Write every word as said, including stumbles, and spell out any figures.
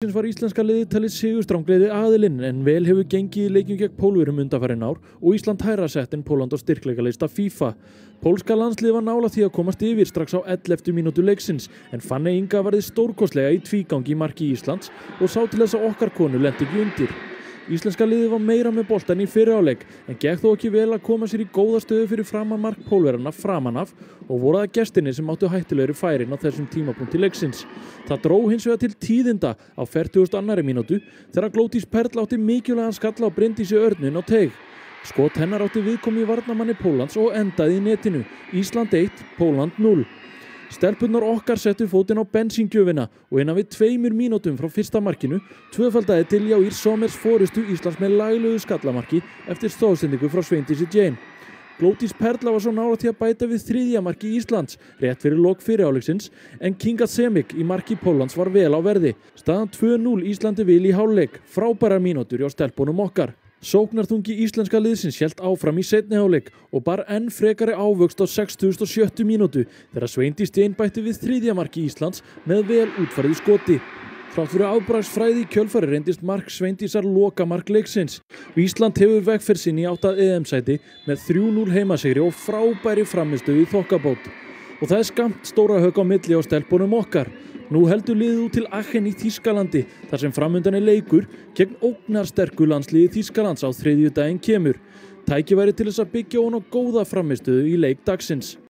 leiksins var íslenska liðið talið sigurstranglegri aðilinn en vel hefur gengið í leikjum gegn Pólverjum undanfarin ár og Ísland hærra sett en Pólland á styrkleikalista FIFA. Pólska landsliðið var nálægt því að komast yfir strax á elleftu mínútu leiksins en Fanney Inga varði stórkostlega í tvígangi í marki Íslands og sá til þess að okkar konur lenti ekki undir. Íslenska liðið var meira með boltann í fyrri hálfleik en gekk þó ekki vel að koma sér í góða stöðu fyrir framan mark Pólverjanna framan af og voru það gestirnir sem áttu hættulegri færin á þessum tímapunkti leiksins. Það dró hins vegar til tíðinda á fertugasta og annarri mínútu þegar Glódís Perla átti mikilvægan skalla á Bryndísi Örnu inn á teig. Skot hennar átti viðkomu í varnarmanni Póllands og endaði í netinu. Ísland eitt, Pólland núll. Stelpurnar okkar settu fótinn á bensíngjöfina og innan við tveimur mínútum frá fyrsta markinu tvöfaldaði Diljá Ýr Zomers forystu Íslands með laglegu skallamarki eftir stóðsendingu frá Sveindísi. Glódís Perla var svo nálægt því að bæta við þriðja marki Íslands rétt fyrir lok fyrri hálfleiksins en Kinga Semik í marki Póllands var vel á verði. Staðan tvö núll Íslandi vil í hálfleik, frábærar mínútur hjá stelpunum okkar. Sóknarþungi íslenska liðsins hélt áfram í seinni hálfleik og bar enn frekari ávöxt á sextugustu og sjöttu mínútu þegar Sveindís bætti við þriðja marki Íslands með vel útfærðu skoti. Þrátt fyrir afbragðsfræði í kjölfari reyndist mark Sveindísar lokamark leiksins. Ísland hefur vegferð sinn í átta E M-sæti með þrjú núll heimasigri og frábæri frammistöðu í þokkabót. Og það er skammt stóra högg á milli á stelpunum okkar. Nú heldur liðið út til Aachen í Þýskalandi þar sem framundan er leikur gegn ógnarsterku landsliði Þýskalands á þriðjudaginn kemur. Tækifæri til þess að byggja ofan á góða frammistöðu í leik dagsins.